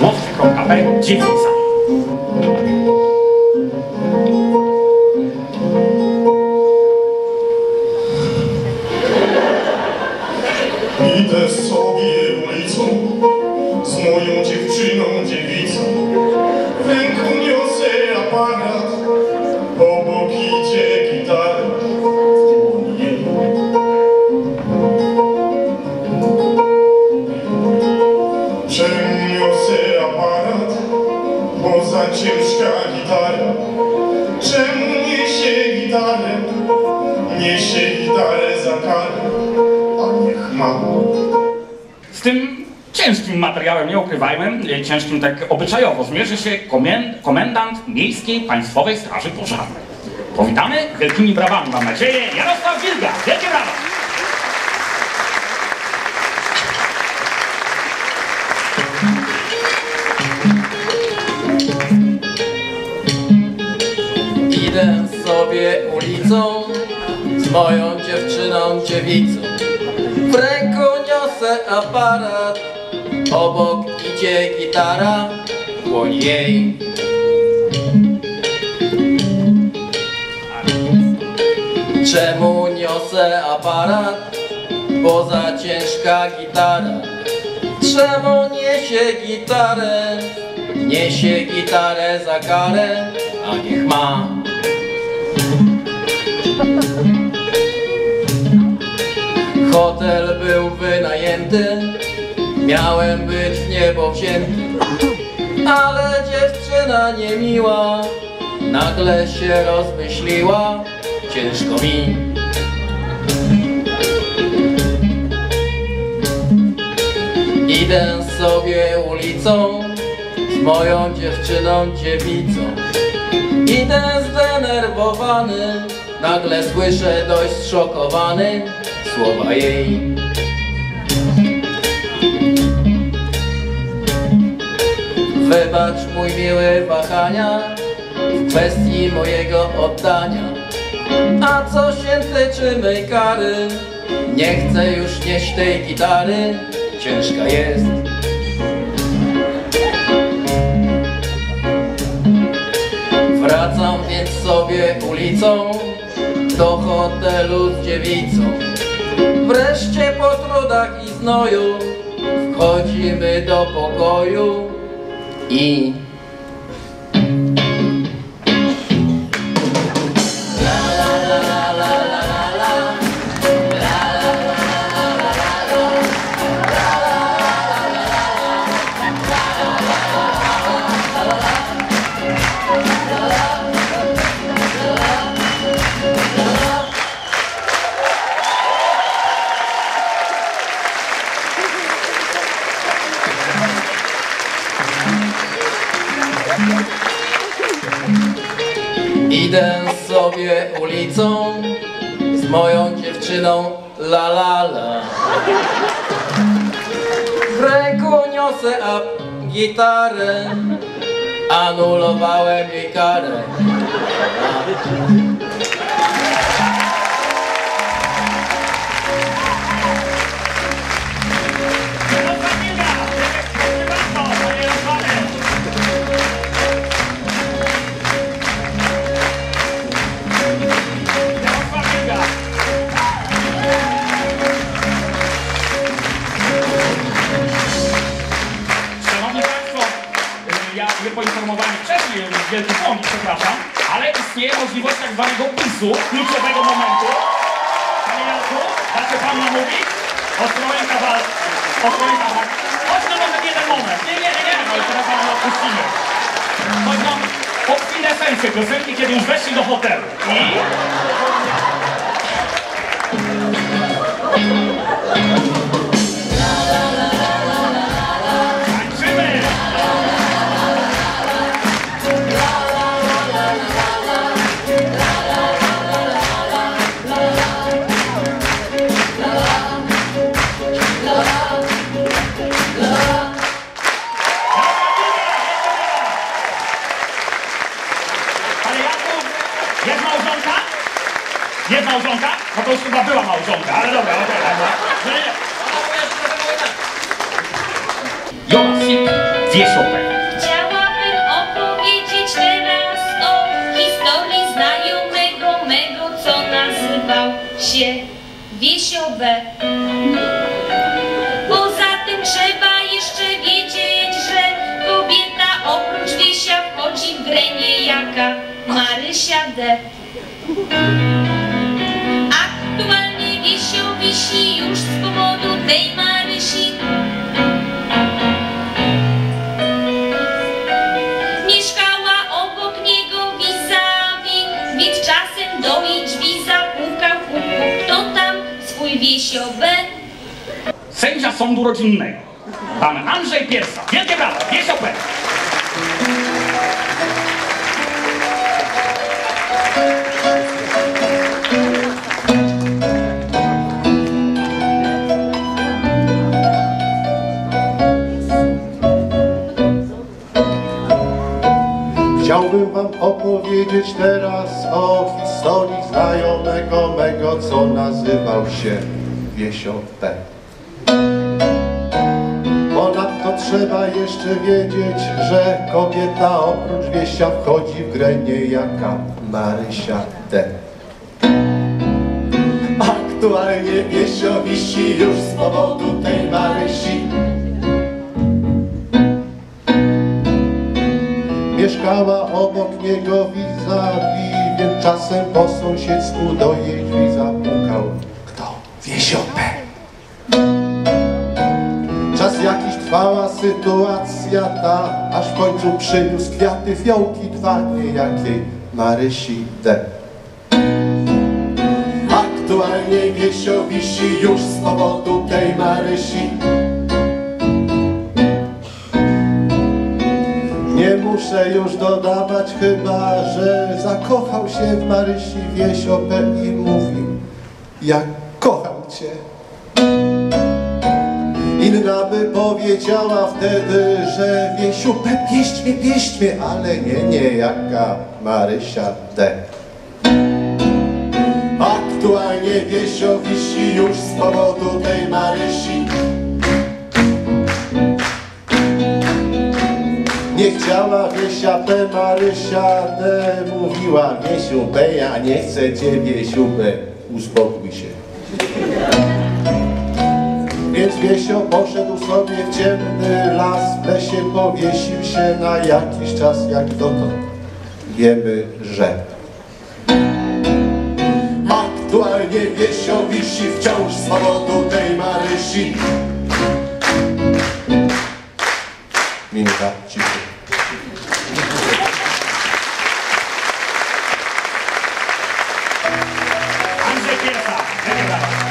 Mostry.pl Dziewica. Idę sobie ulicą z moją dziewczyną, dziewicą. W ręku niosę aparat, obok idzie gitara. Czemu niosę aparat, bo za ciężka gitara. Czemu niesie gitarę, niesie gitarę za karę, a niech ma. Z tym ciężkim materiałem, nie ukrywajmy, ciężkim tak obyczajowo, zmierzy się komendant Miejskiej Państwowej Straży Pożarnej. Powitamy wielkimi brawami, mam nadzieję, Jarosław Wilga. Wielkie brawa! Idę sobie ulicą z moją dziewczyną, dziewicą. W ręku niosę aparat, obok idzie gitara, dłoń jej. Czemu niosę aparat, bo za ciężka gitara. Czemu niesie gitarę, niesie gitarę za karę, a niech ma. Hotel był wynajęty, miałem być w niebo wzięty, ale dziewczyna niemiła nagle się rozmyśliła, ciężko mi. Idę sobie ulicą z moją dziewczyną, dziewicą. Idę zdenerwowany, nagle słyszę dość zszokowany słowa jej. Wybacz mój miły wahania w kwestii mojego oddania. A co się tyczy mej kary, nie chcę już nieść tej gitary, ciężka jest. Wracam więc sobie ulicą do hotelu z dziewicą. Wreszcie po trudach i znoju wchodzimy do pokoju i idę sobie ulicą z moją dziewczyną, la la la. W ręku niosę gitarę, anulowałem jej karę. Nie poinformowałem wcześniej, wielki błąd, przepraszam, ale istnieje możliwość tak zwanego PiS-u, kluczowego momentu. Panie Janku, dacie pan namówić? Ostrołęka walk. Chodź na może jeden moment. Nie, ale teraz pan odpuścimy. Chodź nam o kwintesencję piosenki, kiedy już weszli do hotelu. I... Jest małżonka? No to już chyba była małżonka, ale dobra, okej. Jola Sip. Wiesiopek. Chciałabym opowiedzieć teraz o historii znajomego mego, co nazywał się Wiesiobek. Poza tym trzeba jeszcze wiedzieć, że kobieta oprócz Wiesia wchodzi w grę niejaka Marysia D. Aktualnie Wiesio wisi już z powodu tej Marysi. Mieszkała obok niego vis-a-vis, więc czasem do jej drzwi zapukał puk. Kto tam? Swój Wiesio B. Sędzia sądu rodzinnego, pan Andrzej Piersa. Wielkie brawa, Wiesiopek. Chciałbym wam opowiedzieć teraz o historii znajomego mego, co nazywał się Wiesio P. Ponadto trzeba jeszcze wiedzieć, że kobieta oprócz Wiesia wchodzi w grę niejaka Marysia D. Aktualnie Wiesio wisi już z powodu tej Marysi. Mieszkała obok niego vis-a-vis, więc czasem po sąsiedztwu do jej drzwi zapukał. Kto? Wiesio P. Czas jakiś trwała sytuacja ta, aż w końcu przyniósł kwiaty, fiołki dwa niejakiej Marysi D. Aktualnie Wiesio wisi już z powodu tej Marysi. Nie muszę już dodawać chyba, że zakochał się w Marysi Wiesio P. i mówił: ja kocham cię. Inna by powiedziała wtedy, że Wiesiu P. pieść mnie, ale nie jaka Marysia D. Aktualnie Wiesio wisi już z powodu tej Marysi. Nie chciała Wiesia P. Marysia D. mówiła: Wiesiu P., ja nie chcę cię, Wiesiu P., uspokój się. Więc Wiesio poszedł sobie w ciemny las, w lesie powiesił się na jakiś czas, jak dotąd wiemy, że aktualnie Wiesio wisi wciąż z powodu tej Marysi. Minuta ciszy. Andrzej Piersa. Wielkie brawa.